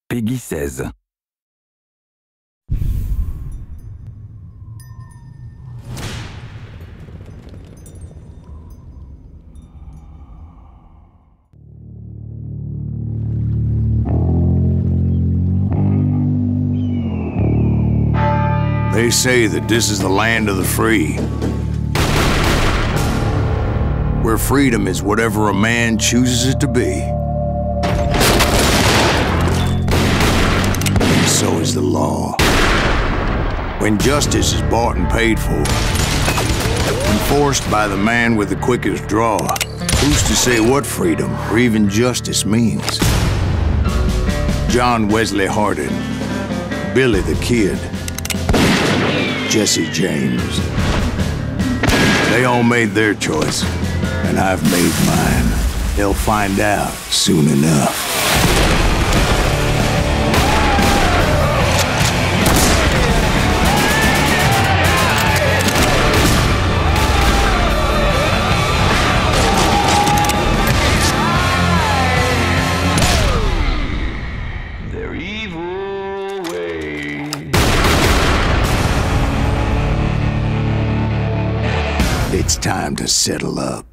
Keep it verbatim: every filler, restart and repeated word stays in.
Peggy seize. They say that this is the land of the free, where freedom is whatever a man chooses it to be. And so is the law. When justice is bought and paid for, enforced by the man with the quickest draw, who's to say what freedom or even justice means? John Wesley Hardin, Billy the Kid, Jesse James. They all made their choice, and I've made mine. They'll find out soon enough. It's time to settle up.